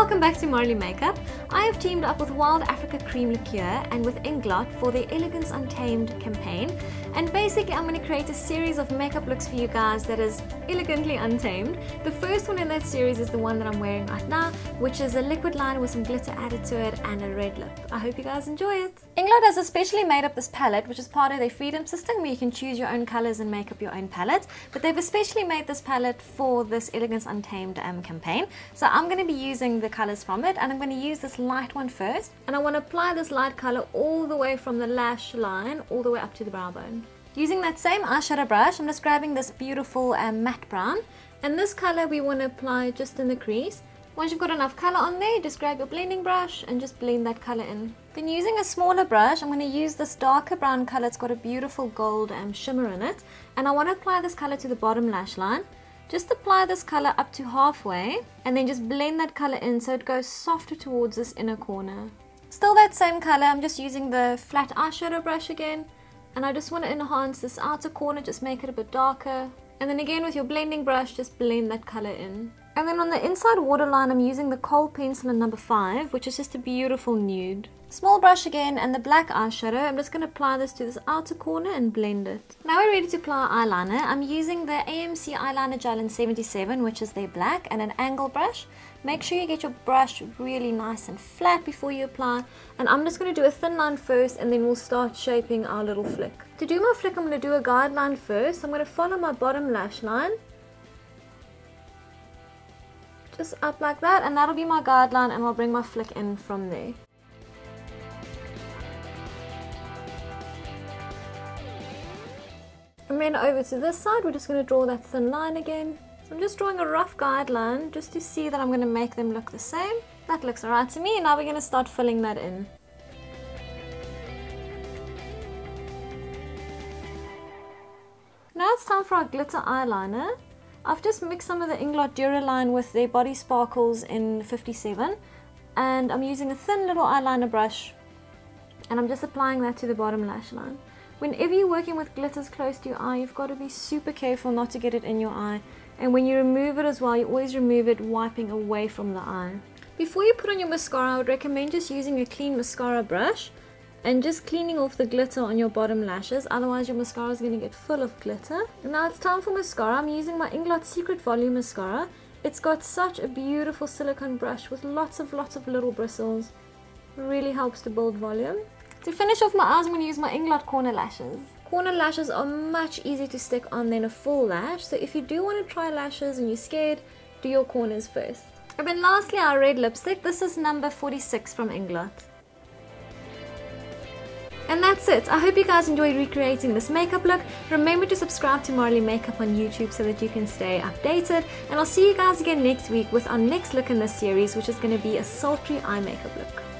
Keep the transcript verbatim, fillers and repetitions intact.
welcome back to Marlimakeup. I have teamed up with Wild Africa Cream Liqueur and with Inglot for the Elegance Untamed campaign, and basically I'm going to create a series of makeup looks for you guys that is elegantly untamed. The first one in that series is the one that I'm wearing right now, which is a liquid liner with some glitter added to it and a red lip. I hope you guys enjoy it. Inglot has especially made up this palette, which is part of their freedom system where you can choose your own colors and make up your own palette, but they've especially made this palette for this Elegance Untamed um, campaign. So I'm going to be using the colors from it, and I'm going to use this light one first, and I want to apply this light color all the way from the lash line all the way up to the brow bone. Using that same eyeshadow brush, I'm just grabbing this beautiful um, matte brown, and this color we want to apply just in the crease. Once you've got enough color on there, just grab your blending brush and just blend that color in. Then using a smaller brush, I'm going to use this darker brown color. It's got a beautiful gold um, shimmer in it, and I want to apply this color to the bottom lash line. Just apply this color up to halfway and then just blend that color in so it goes softer towards this inner corner. Still that same color, I'm just using the flat eyeshadow brush again, and I just want to enhance this outer corner, just make it a bit darker. And then again with your blending brush, just blend that color in. And then on the inside waterline, I'm using the Kohl pencil in number five, which is just a beautiful nude. Small brush again and the black eyeshadow. I'm just going to apply this to this outer corner and blend it. Now we're ready to apply eyeliner. I'm using the A M C Eyeliner Gel in seventy-seven, which is their black, and an angle brush. Make sure you get your brush really nice and flat before you apply. And I'm just going to do a thin line first, and then we'll start shaping our little flick. To do my flick, I'm going to do a guideline first. I'm going to follow my bottom lash line. Just up like that, and that'll be my guideline, and I'll bring my flick in from there. And then over to this side, we're just going to draw that thin line again. So I'm just drawing a rough guideline just to see that I'm going to make them look the same. That looks alright to me, and now we're going to start filling that in. Now it's time for our glitter eyeliner. I've just mixed some of the Inglot Duraline with their Body Sparkles in fifty-seven, and I'm using a thin little eyeliner brush, and I'm just applying that to the bottom lash line. Whenever you're working with glitters close to your eye, you've got to be super careful not to get it in your eye, and when you remove it as well, you always remove it wiping away from the eye. Before you put on your mascara, I would recommend just using a clean mascara brush and just cleaning off the glitter on your bottom lashes, otherwise your mascara is going to get full of glitter. And now it's time for mascara. I'm using my Inglot Secret Volume Mascara. It's got such a beautiful silicone brush with lots of lots of little bristles. It really helps to build volume. To finish off my eyes, I'm going to use my Inglot Corner Lashes. Corner lashes are much easier to stick on than a full lash, so if you do want to try lashes and you're scared, do your corners first. And then lastly, our red lipstick. This is number forty-six from Inglot. And that's it. I hope you guys enjoyed recreating this makeup look. Remember to subscribe to Marlimakeup on YouTube so that you can stay updated. And I'll see you guys again next week with our next look in this series, which is going to be a sultry eye makeup look.